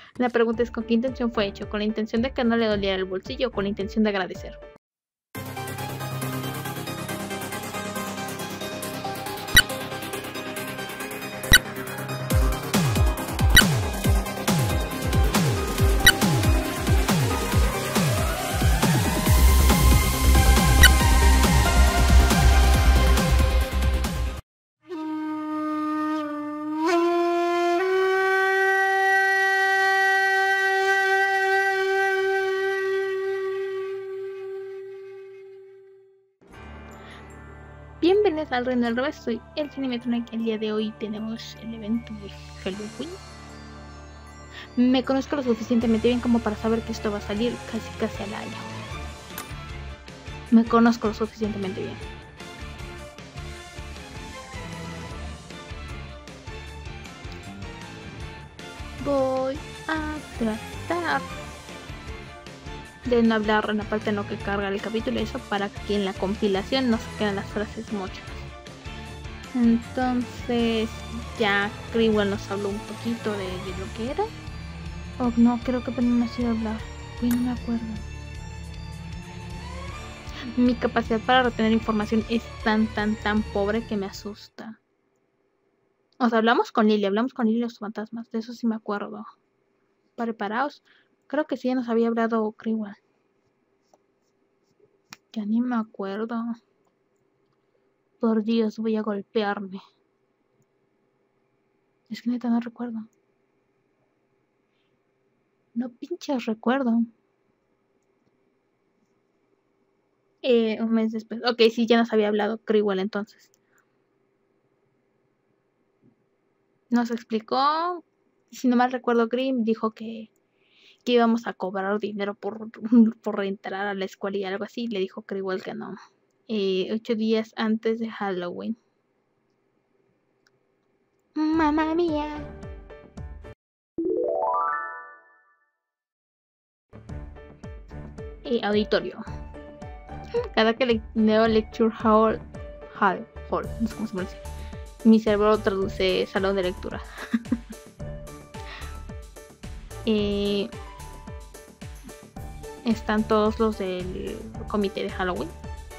La pregunta es: ¿con qué intención fue hecho? ¿Con la intención de que no le doliera el bolsillo o con la intención de agradecer? Bienvenidos al Reino del Revés, soy el Cinemetronic. El día de hoy tenemos el evento de Halloween. Me conozco lo suficientemente bien como para saber que esto va a salir casi al año. Me conozco lo suficientemente bien. Voy a tratar de no hablar en la parte en la que carga el capítulo, eso para que en la compilación no se queden las frases muchas. Entonces ya Crewell nos habló un poquito de lo que era. Oh no, creo que apenas me ha sido hablar. Uy, no me acuerdo. Mi capacidad para retener información es tan pobre que me asusta. O sea, hablamos con Lily los fantasmas, de eso sí me acuerdo. Preparaos. Creo que sí ya nos había hablado Crewell. Ya ni me acuerdo. Por Dios, voy a golpearme. Es que neta no recuerdo. No pinches recuerdo. Un mes después. Ok, sí, ya nos había hablado Crewell entonces. Nos explicó. Si no mal recuerdo, Grimm dijo que íbamos a cobrar dinero por reentrar a la escuela y algo así. Le dijo Crewell que no. 8 días antes de Halloween. ¡Mamma mía! Auditorio. Cada que leo Lecture Hall, no sé cómo se pronuncia. Mi cerebro traduce salón de lectura. Están todos los del comité de Halloween.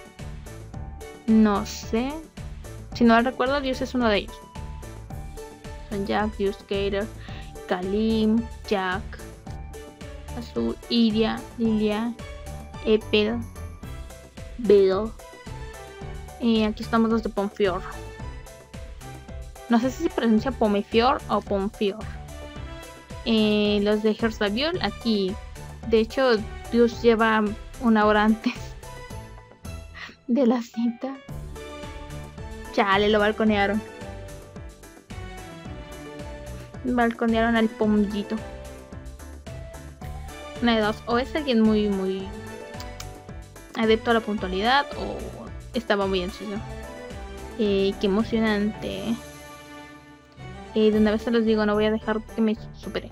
No sé. Si no recuerdo, Dios es uno de ellos. Son Jack, Dios Gator, Kalim, Jack, Azul, Iria, Lilia, Epel, Bedo. Aquí estamos los de Pomfior. No sé si se pronuncia Pomefior o Pomfior. Los de Herzaviol aquí. De hecho, Dios lleva una hora antes de la cita. Chale, lo balconearon. Balconearon al pomillito. Una de dos. O es alguien muy adepto a la puntualidad o estaba muy ansioso. Qué emocionante. De una vez se los digo, no voy a dejar que me superen.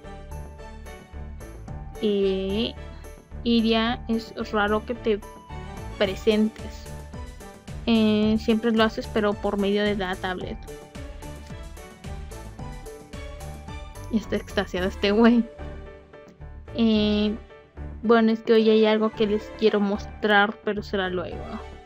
Iria, es raro que te presentes. Siempre lo haces, pero por medio de la tablet. Está extasiado este güey. Bueno, es que hoy hay algo que les quiero mostrar, pero será luego.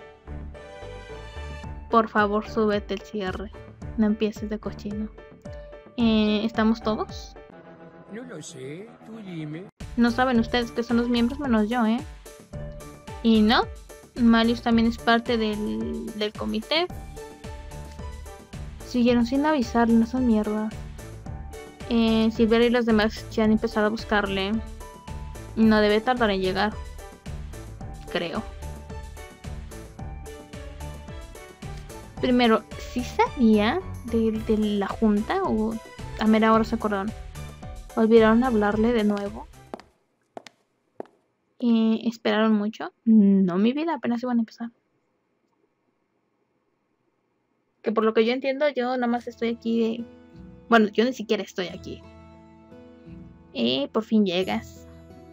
Por favor, súbete el cierre. No empieces de cochino. ¿Estamos todos? No lo sé, tú dime. No saben ustedes que son los miembros menos yo, ¿eh? Y no, Malius también es parte del comité. Siguieron sin avisarle, no son mierda. Silvera y los demás ya han empezado a buscarle. No debe tardar en llegar. Creo. Primero, ¿sí sabía de la junta o a mera hora se acordaron? ¿Olvidaron hablarle de nuevo? ¿Esperaron mucho? No, mi vida, apenas iban a empezar. Que por lo que yo entiendo, yo nada más estoy aquí. Bueno, yo ni siquiera estoy aquí. Por fin llegas.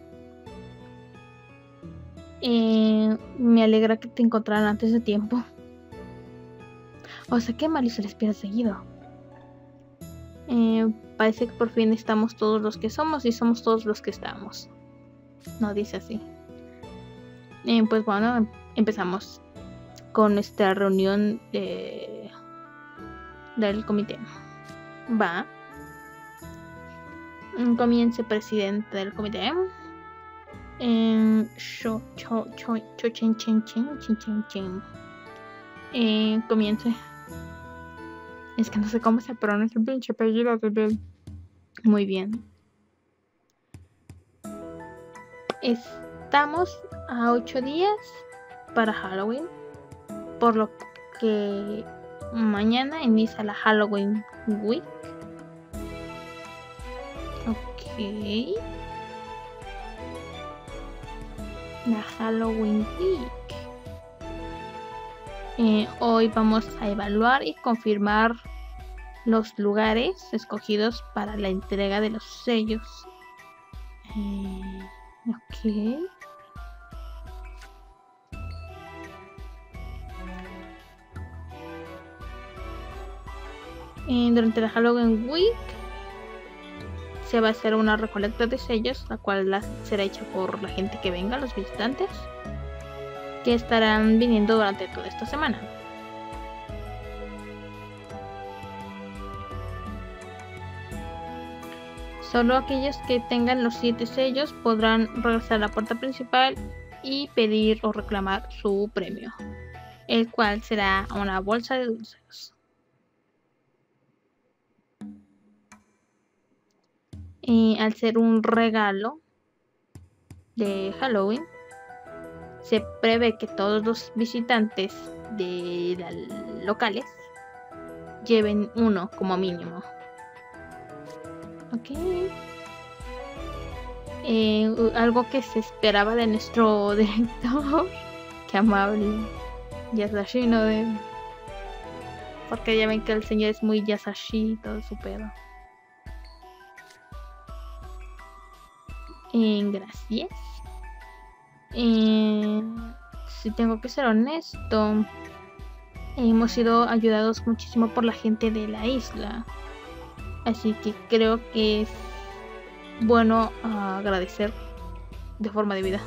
Me alegra que te encontraran antes de tiempo. O sea que Malius se les pierde seguido. Parece que por fin estamos todos los que somos y somos todos los que estamos. No dice así. Pues bueno, empezamos con nuestra reunión del comité. Va. Comience presidente del comité. Comience. Es que no sé cómo se pronuncia el pinche apellido de él. Muy bien. Estamos a 8 días para Halloween, por lo que mañana inicia la Halloween Week. Ok. La Halloween Week. Hoy vamos a evaluar y confirmar los lugares escogidos para la entrega de los sellos. Ok. Durante la Halloween Week se va a hacer una recolecta de sellos, la cual será hecha por la gente que venga, los visitantes, que estarán viniendo durante toda esta semana. Solo aquellos que tengan los 7 sellos podrán regresar a la puerta principal y pedir o reclamar su premio, el cual será una bolsa de dulces. Al ser un regalo de Halloween, se prevé que todos los visitantes de locales lleven uno como mínimo. Ok. Algo que se esperaba de nuestro director. Qué amable. Yasashi, ¿no? Porque ya ven que el señor es muy Yasashi y todo su pedo. Gracias. Si tengo que ser honesto, hemos sido ayudados muchísimo por la gente de la isla. Así que creo que es bueno agradecer de forma debida.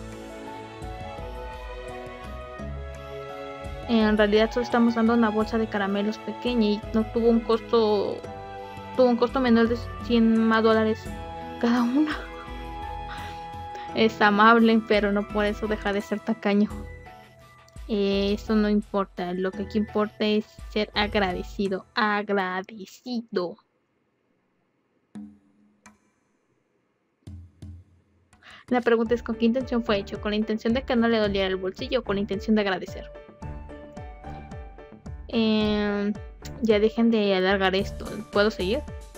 En realidad solo estamos dando una bolsa de caramelos pequeña y no tuvo un costo menor de $100 cada una. Es amable, pero no por eso deja de ser tacaño. Eso no importa, lo que aquí importa es ser agradecido. La pregunta es: ¿con qué intención fue hecho? ¿Con la intención de que no le doliera el bolsillo o con la intención de agradecer? Ya dejen de alargar esto. ¿Puedo seguir?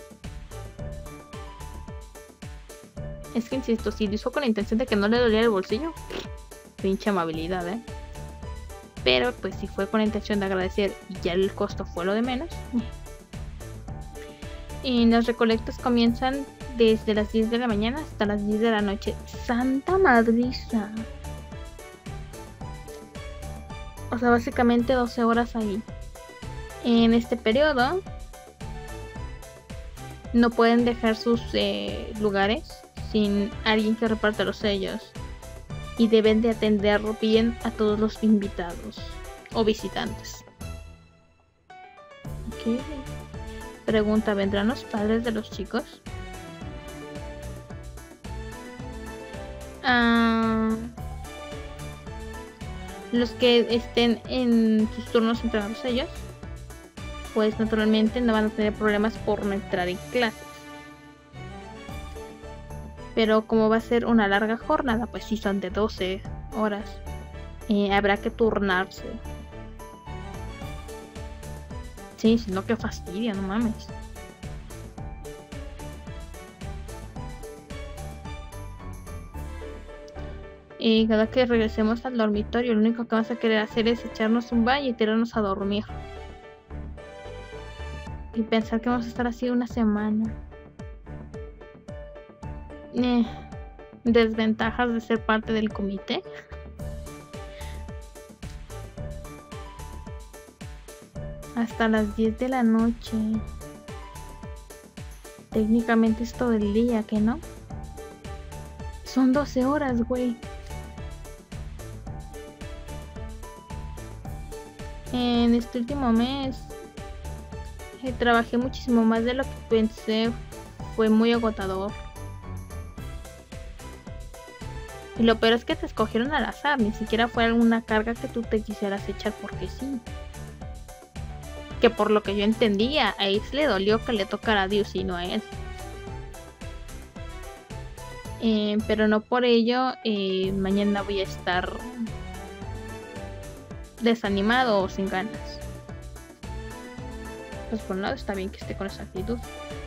Es que insisto, si lo hizo con la intención de que no le doliera el bolsillo, pinche amabilidad, Pero pues si fue con la intención de agradecer y ya el costo fue lo de menos. Y las recolectas comienzan desde las 10 de la mañana hasta las 10 de la noche. ¡Santa madriza! O sea, básicamente 12 horas ahí. En este periodo no pueden dejar sus lugares sin alguien que reparta los sellos. Y deben de atender bien a todos los invitados o visitantes. Ok. Pregunta: ¿vendrán los padres de los chicos? Los que estén en sus turnos entrenando ellos, pues naturalmente no van a tener problemas por no entrar en clases. Pero como va a ser una larga jornada, pues sí son de 12 horas. Habrá que turnarse. Sí, si no, que fastidia, no mames. Y cada que regresemos al dormitorio, lo único que vamos a querer hacer es echarnos un baño y tirarnos a dormir. Y pensar que vamos a estar así una semana. Desventajas de ser parte del comité. Hasta las 10 de la noche. técnicamente es todo el día, ¿que no? Son 12 horas, güey. En este último mes trabajé muchísimo más de lo que pensé. Fue muy agotador. Y lo peor es que te escogieron al azar. Ni siquiera fue alguna carga que tú te quisieras echar porque sí. Que por lo que yo entendía, a Ace le dolió que le tocara a Deuce y no a él. Pero no por ello mañana voy a estar desanimado o sin ganas. Pues por un lado está bien que esté con esa actitud.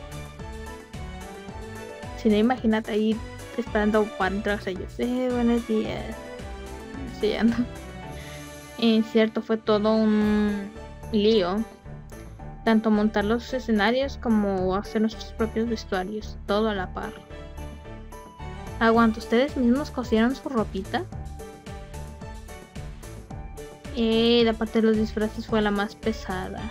Si no, imagínate ahí esperando para entrar a ellos. Buenos días. Sí, ando. Cierto, fue todo un lío. Tanto montar los escenarios como hacer nuestros propios vestuarios. Todo a la par. Aguanta, ¿ustedes mismos cosieron su ropita? La parte de los disfraces fue la más pesada.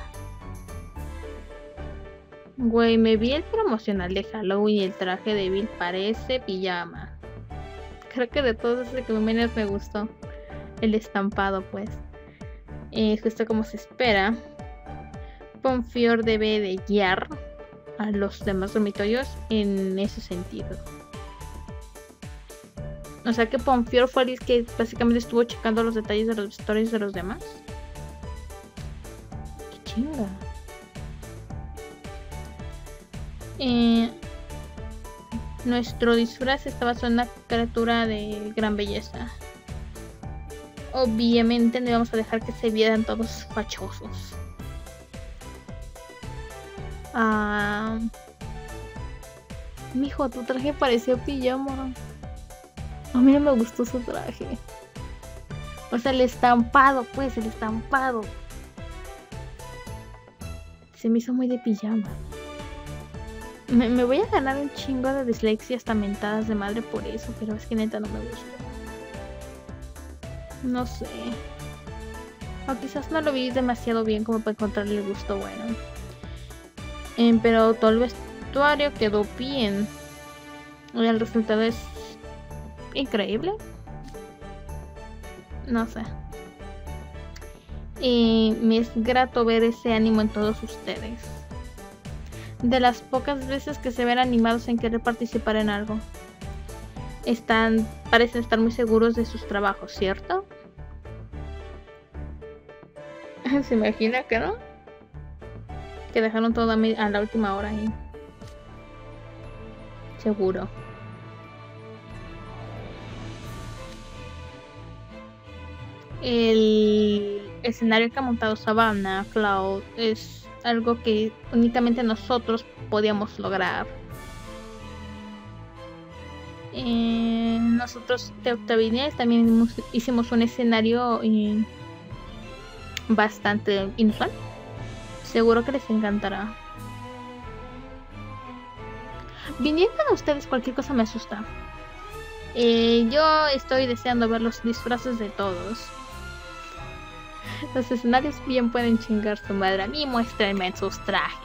Güey, me vi el promocional de Halloween y el traje de Bill parece pijama. Creo que de todos es el que menos me gustó. El estampado, pues. Justo como se espera. Ponfior debe de guiar a los demás dormitorios en ese sentido. O sea que Ponfior fue el que básicamente estuvo checando los detalles de los vestuarios de los demás. Qué chinga. Nuestro disfraz estaba basado en una criatura de gran belleza. Obviamente no íbamos a dejar que se vieran todos fachosos. Mijo, tu traje parecía pijama. A mí no me gustó su traje. O sea, el estampado, pues, el estampado. Se me hizo muy de pijama. Me voy a ganar un chingo de dislexia hasta mentadas de madre por eso, pero es que neta no me gustó. No sé. O quizás no lo vi demasiado bien como para encontrarle el gusto bueno. Pero todo el vestuario quedó bien. El resultado es increíble. No sé. Me es grato ver ese ánimo en todos ustedes. De las pocas veces que se ven animados en querer participar en algo. Parecen estar muy seguros de sus trabajos, ¿cierto? ¿Se imagina que no? Que dejaron todo a la última hora ahí. Seguro. El escenario que ha montado Savannah Cloud es algo que únicamente nosotros podíamos lograr. Nosotros de Octavinia también hicimos un escenario bastante inusual. Seguro que les encantará. Viniendo a ustedes cualquier cosa me asusta. Yo estoy deseando ver los disfraces de todos. Los escenarios bien pueden chingar su madre. A mí muéstrenme en sus trajes.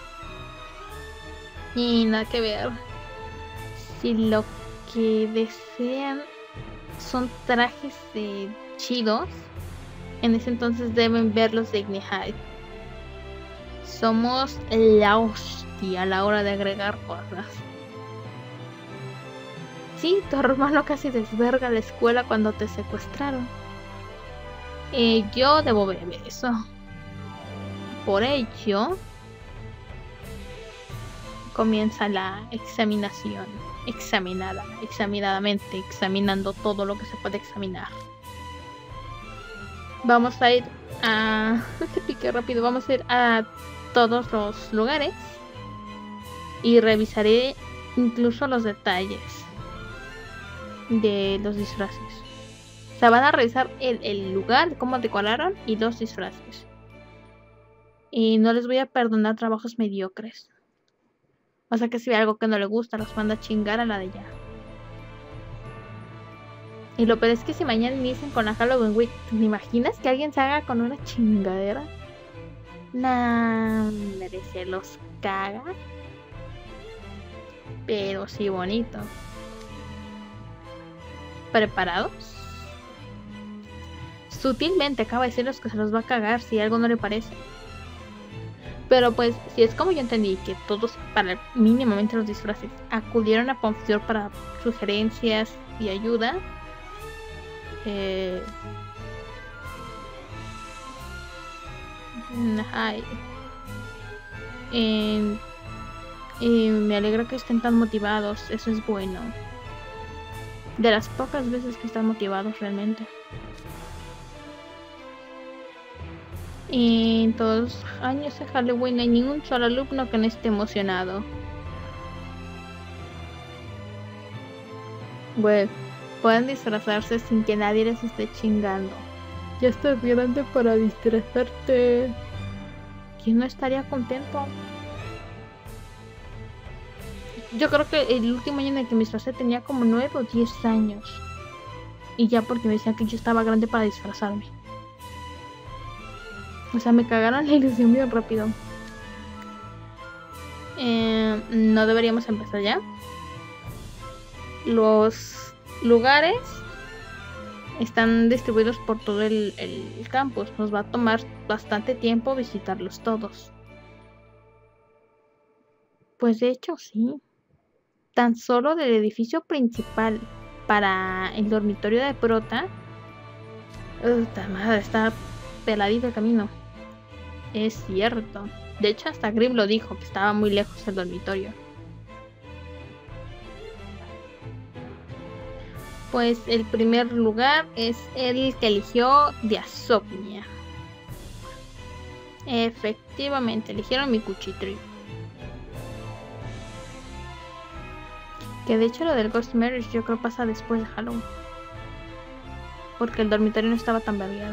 Y nada que ver. Si lo que desean son trajes chidos, en ese entonces deben ver los de Ignihide. Somos la hostia a la hora de agregar cosas. Sí, tu hermano casi desverga la escuela cuando te secuestraron. Yo debo ver eso. Por ello, comienza la examinación. Examinadamente, examinando todo lo que se puede examinar. Vamos a ir a... Te piqué rápido. Vamos a ir a todos los lugares y revisaré incluso los detalles de los disfraces. O sea, van a revisar el lugar, cómo decoraron y los disfraces. Y no les voy a perdonar trabajos mediocres. O sea que si hay algo que no le gusta, los manda a chingar a la de ya. Y lo peor es que si mañana inician con la Halloween Week, ¿te imaginas que alguien se haga con una chingadera? Nah, se los caga. pero sí bonito. ¿Preparados? Sutilmente acaba de decirles que se los va a cagar si algo no le parece. Pero pues, si es como yo entendí, que todos, para mínimamente los disfraces, acudieron a Pamphile para sugerencias y ayuda. Me alegra que estén tan motivados, eso es bueno. De las pocas veces que están motivados realmente. En todos los años de Halloween no hay ningún solo alumno que no esté emocionado. Güey, pueden disfrazarse sin que nadie les esté chingando. Ya estás grande para disfrazarte. ¿Quién no estaría contento? Yo creo que el último año en el que me disfrazé tenía como 9 o 10 años. Y ya porque me decían que yo estaba grande para disfrazarme. O sea, me cagaron la ilusión bien rápido. No deberíamos empezar ya. Los lugares están distribuidos por todo el campus. Nos va a tomar bastante tiempo visitarlos todos. Pues de hecho sí. Tan solo del edificio principal para el dormitorio de Prota. Puta madre, está peladito el camino. Es cierto. De hecho, hasta Grim lo dijo, que estaba muy lejos del dormitorio. Pues el primer lugar es el que eligió Diasopnia. Efectivamente, eligieron mi cuchitri. Que de hecho lo del Ghost Marriage yo creo pasa después de Halloween. Porque el dormitorio no estaba tan vergueado.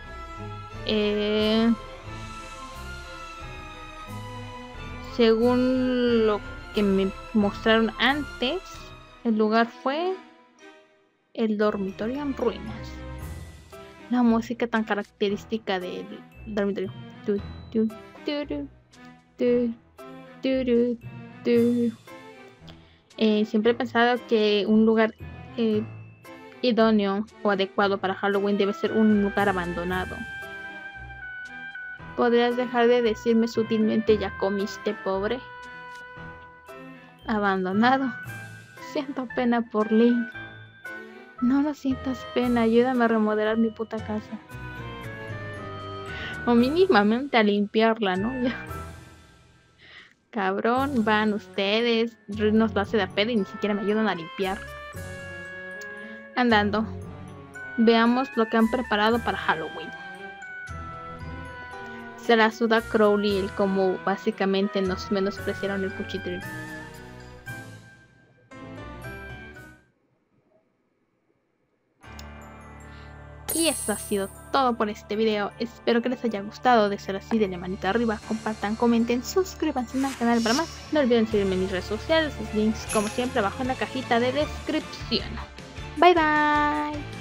Según lo que me mostraron antes, el lugar fue el dormitorio en ruinas. La música tan característica del dormitorio. Siempre he pensado que un lugar idóneo o adecuado para Halloween debe ser un lugar abandonado. ¿Podrías dejar de decirme sutilmente ya comiste, pobre? Abandonado. Siento pena por Link. No, no sientas pena, ayúdame a remodelar mi puta casa. O mínimamente a limpiarla, ¿no? Ya. Cabrón, van ustedes, nos lo hace de pedo y ni siquiera me ayudan a limpiar. Andando. Veamos lo que han preparado para Halloween. Se la suda Crowley el como básicamente nos menospreciaron el cuchitril. Y eso ha sido todo por este video. Espero que les haya gustado. De ser así, denle manita arriba, compartan, comenten, suscríbanse al canal para más. No olviden seguirme en mis redes sociales, los links como siempre abajo en la cajita de descripción. Bye bye.